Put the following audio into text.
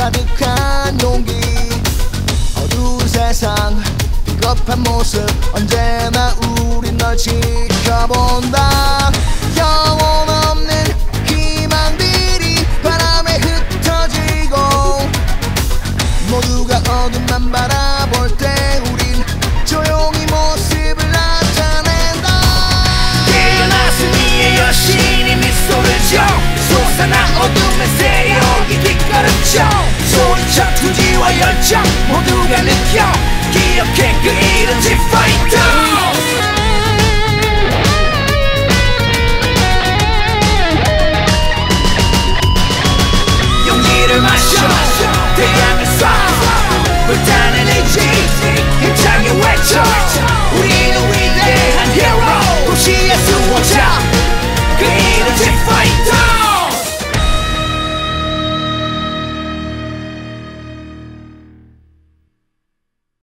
가득한 용기 어두운 세상 비겁한 모습 언제나 우린 널 지켜본다 영혼 없는 희망들이 바람에 흩어지고 모두가 어둠만 바라볼 때 우린 조용히 모습을 나타낸다 깨어나서 니의 여신이 미소를 줘 솟아나 어둠의 세력이 뒷걸음쳐 소리쳐 투지와 열정 모두가 느껴 기억해 그 이름 G-Fighter 용기를 마셔 태양을 쏴 불타는 의지 힘차게 외쳐 우리는 위대한 히어로 도시의 수호자